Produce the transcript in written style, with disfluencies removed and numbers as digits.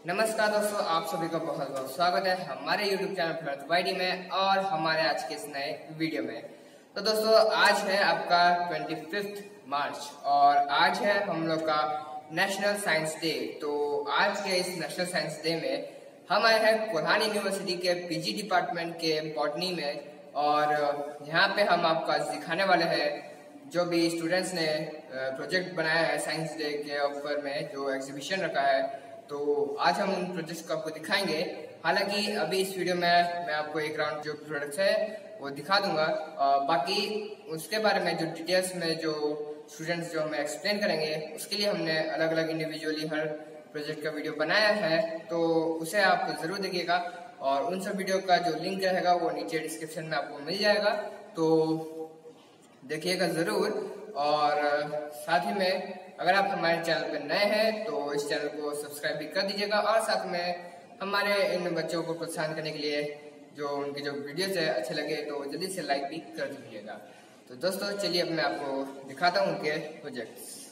नमस्कार दोस्तों, आप सभी का बहुत बहुत स्वागत है हमारे YouTube चैनल फ्लर्ट वाईडी में और हमारे आज के इस नए वीडियो में। तो दोस्तों, आज है आपका 25 मार्च और आज है हम लोग का नेशनल साइंस डे। तो आज के इस नेशनल साइंस डे में हम आए हैं कोल्हान यूनिवर्सिटी के पीजी डिपार्टमेंट के बॉटनी में और यहाँ पे हम आपको आज दिखाने वाले हैं जो भी स्टूडेंट्स ने प्रोजेक्ट बनाया है साइंस डे के ऊपर में, जो एग्जीबिशन रखा है। तो आज हम उन प्रोजेक्ट्स को आपको दिखाएंगे। हालांकि अभी इस वीडियो में मैं आपको एक राउंड जो प्रोडक्ट्स है वो दिखा दूंगा, बाकी उसके बारे में जो डिटेल्स में जो स्टूडेंट्स जो हमें एक्सप्लेन करेंगे उसके लिए हमने अलग अलग इंडिविजुअली हर प्रोजेक्ट का वीडियो बनाया है, तो उसे आप जरूर देखिएगा और उन सब वीडियो का जो लिंक रहेगा वो नीचे डिस्क्रिप्शन में आपको मिल जाएगा, तो देखिएगा जरूर। और साथ ही में अगर आप हमारे चैनल पर नए हैं तो इस चैनल को सब्सक्राइब भी कर दीजिएगा और साथ में हमारे इन बच्चों को प्रोत्साहन करने के लिए जो उनके जो वीडियोस है अच्छे लगे तो जल्दी से लाइक भी कर दीजिएगा। तो दोस्तों चलिए अब मैं आपको दिखाता हूँ उनके प्रोजेक्ट्स।